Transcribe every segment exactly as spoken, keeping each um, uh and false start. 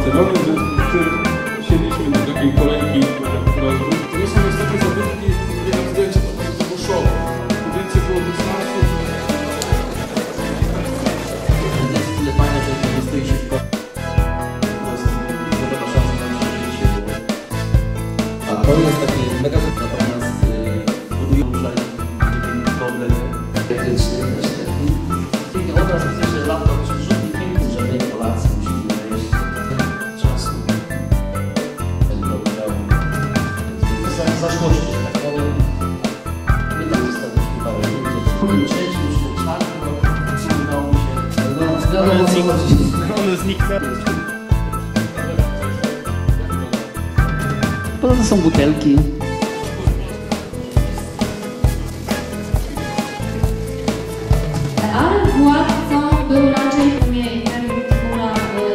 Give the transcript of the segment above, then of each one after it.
Barcelony, w związku z czym siedliśmy do takiej kolejki na rozwój. To nie są niestety zabytki, które na zdjęciu to było szok. Więcej było dystansu. To jest tyle fajne, że nie stoi się w końcu. Po prostu nie ma szans na życie. A to jest takie mega, natomiast budują tutaj problem elektryczny. Piękny obraz, myślę, że laptop przerzutnik piękny, że my Polacy musimy wejść czasu. Ten powiedział. Zaszłości, że tak powiem. My tam zostaliśmy parę ludzi. Trzeci, już czwarty rok udało mi się. One zniknęły. To są butelki. Ale władcą był raczej Timura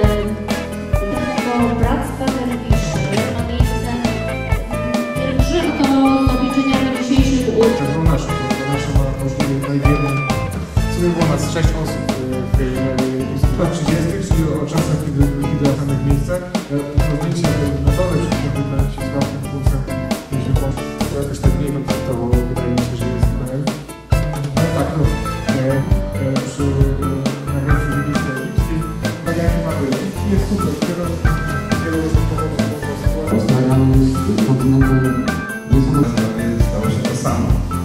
Bractwa Derwiszy. Ma miejsce pielgrzym do zobaczenia do dzisiejszych ucz. To nasz, to nasza ma możliwie najwięcej. W sumie było nas sześć osób w tej lat trzydziestych, czyli o czasach, kiedy kiedy latamy w miejscach. To zdjęcie na dole przy tym się z gałkiem w główce mieliśmy pomysł. To jakoś tak mniej kontaktowo, wydaje mi się, że jest konem. No tak, no. Przy nagraniu widzieliśmy egipskiej. Tak jak mamy, jest super. Wielu osób powodów. Rozmawiam z kontynentem niesamowitym. Stało się to samo.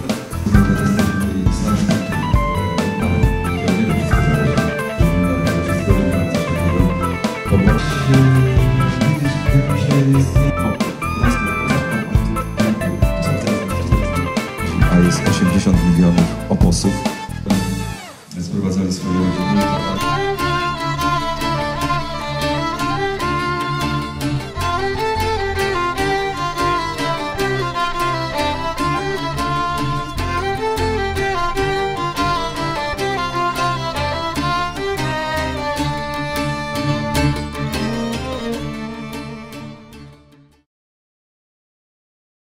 A jest osiemdziesiąt milionów oposów. Sprowadzali swoje rodziny.